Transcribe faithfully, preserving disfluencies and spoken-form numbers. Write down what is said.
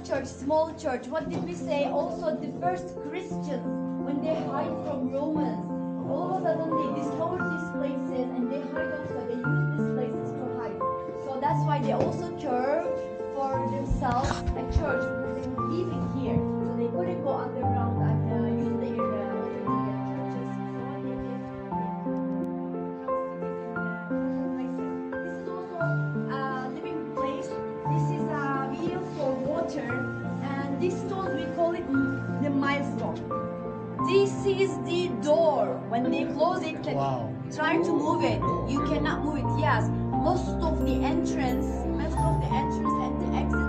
church, small church. What did we say? Also, the first Christians, when they hide from Romans, all of a sudden they discover these places and they hide also. They use these places to hide. So that's why they also curve for themselves a church because they were living here. So they couldn't go underground and uh, use their uh, churches. So what they did, they this is also a living place. This is a wheel for water, and this stone we call it the milestone. This is the door. When they close it, can Wow. try to move it. You cannot move it. Yes, most of the entrance, most of the entrance and the exit